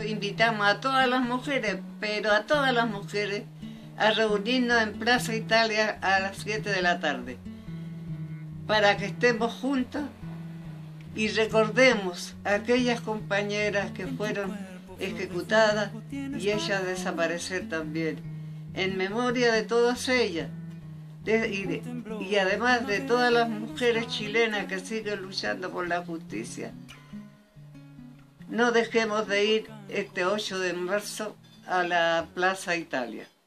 invitamos a todas las mujeres, pero a todas las mujeres, a reunirnos en Plaza Italia a las 7 de la tarde, para que estemos juntos y recordemos a aquellas compañeras que fueron ejecutadas y ellas desaparecer también, en memoria de todas ellas, y además de todas las mujeres chilenas que siguen luchando por la justicia. No dejemos de ir este 8 de marzo a la Plaza Italia.